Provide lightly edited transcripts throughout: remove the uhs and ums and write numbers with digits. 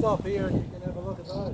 stop here and you can have a look at those.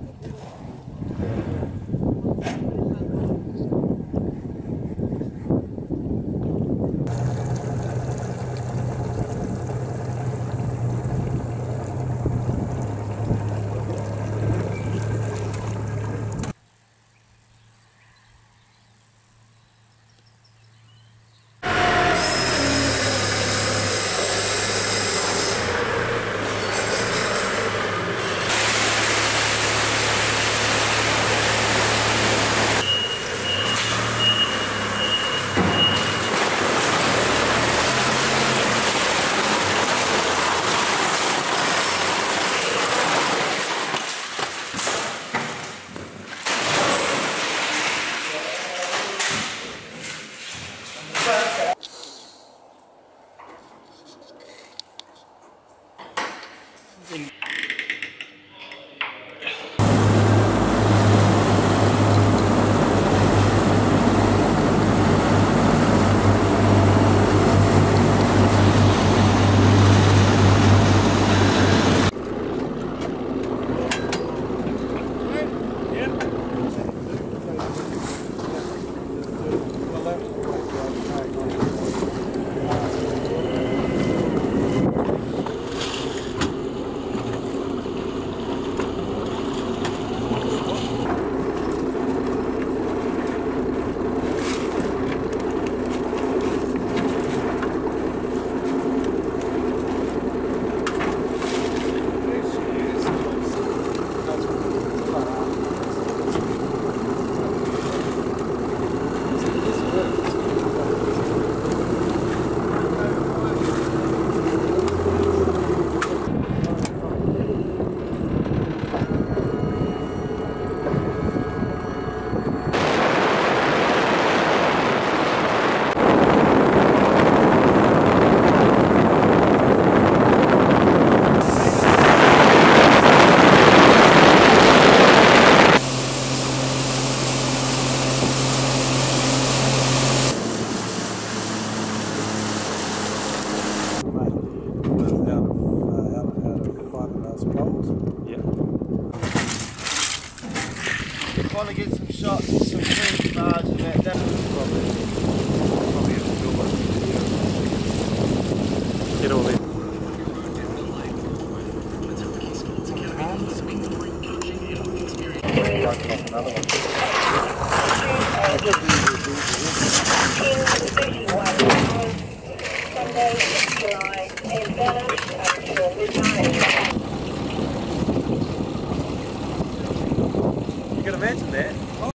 Want to get some shots of some creek bars and that down. Probably have to do one. Get all in. Another one. You can imagine that.